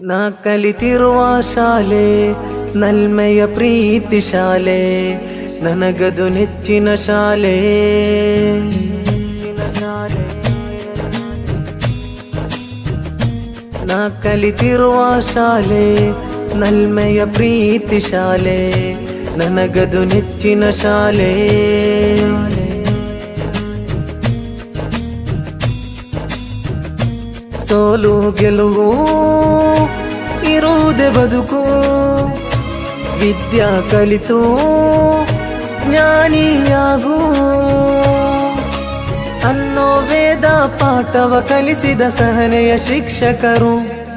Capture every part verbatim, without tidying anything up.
ನಾ ಕಲಿತಿರುವ ಶಾಲೆ ನಲ್ಮೆಯ ಪ್ರೀತಿ ಶಾಲೆ, ನನಗದು ನೆಚ್ಚಿನ ಶಾಲೆ. ನಾ ಕಲಿತಿರುವ ಶಾಲೆ ನಲ್ಮೆಯ ಪ್ರೀತಿ ಶಾಲೆ, ನನಗದು ನೆಚ್ಚಿನ ಶಾಲೆ. ಸೋಲು ಗೆಲುವು ಇರುವುದೇ ಬದುಕು, ವಿದ್ಯಾ ಕಲಿತು ಜ್ಞಾನಿಯಾಗು ಅನ್ನೋ ವೇದ ಪಾಠವ ಕಲಿಸಿದ ಸಹನೆಯ ಶಿಕ್ಷಕರು.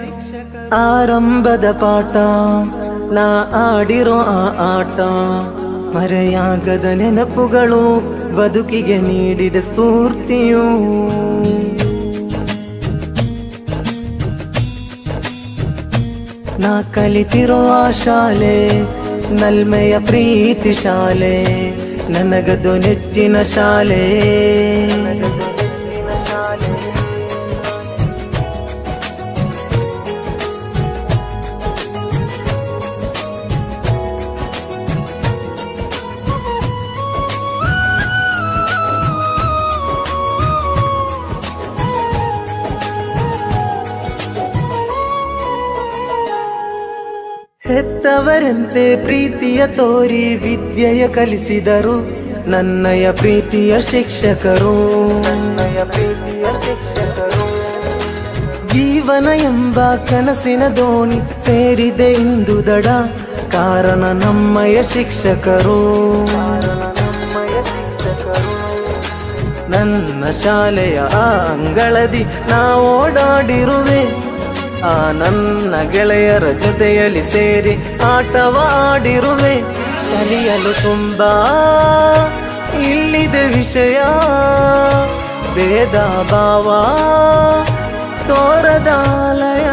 ಆರಂಭದ ಪಾಠ ನಾ ಆಡಿರೋ ಆ ಆಟ, ಮರೆಯಾಗದ ನೆನಪುಗಳು ಬದುಕಿಗೆ ನೀಡಿದ ಸ್ಫೂರ್ತಿಯು. ನಾ ಕಲಿತಿರೋ ಆ ಶಾಲೆ ನಲ್ಮೆಯ ಪ್ರೀತಿ ಶಾಲೆ, ನನಗದು ನೆಚ್ಚಿನ ಶಾಲೆ. ಹೆತ್ತವರಂತೆ ಪ್ರೀತಿಯ ತೋರಿ ವಿದ್ಯೆಯ ಕಲಿಸಿದರು ನನ್ನಯ ಪ್ರೀತಿಯ ಶಿಕ್ಷಕರು. ನನ್ನಯ ಪ್ರೀತಿಯ ಶಿಕ್ಷಕರು ಜೀವನ ಎಂಬ ಕನಸಿನ ದೋಣಿ ಸೇರಿದೆ ಇಂದು ದಡ, ಕಾರಣ ನಮ್ಮಯ ಶಿಕ್ಷಕರು. ನನ್ನ ಶಾಲೆಯ ಆ ಅಂಗಳದಿ ನಾ ಓಡಾಡಿರುವೆ, ಆ ನನ್ನ ಗೆಳೆಯರ ಜೊತೆಯಲ್ಲಿ ಸೇರಿ ಆಟವಾಡಿರುವೆ. ಕಲಿಯಲು ತುಂಬಾ ಇಲ್ಲಿದೆ ವಿಷಯ, ಭೇದ ಭಾವ ತೋರದಾಲಯ.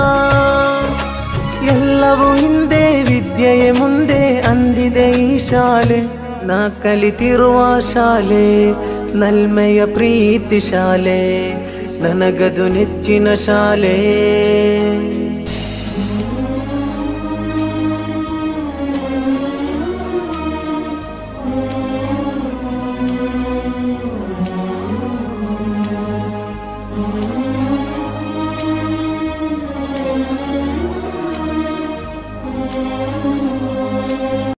ಎಲ್ಲವೂ ಹಿಂದೆ ವಿದ್ಯೆಯೇ ಮುಂದೆ ಅಂದಿದೆ ಈ ಶಾಲೆ. ನಾ ಕಲಿತಿರುವ ಶಾಲೆ ನಲ್ಮೆಯ ಪ್ರೀತಿ ಶಾಲೆ, ನನಗದು ನೆಚ್ಚಿನ ಶಾಲೆ.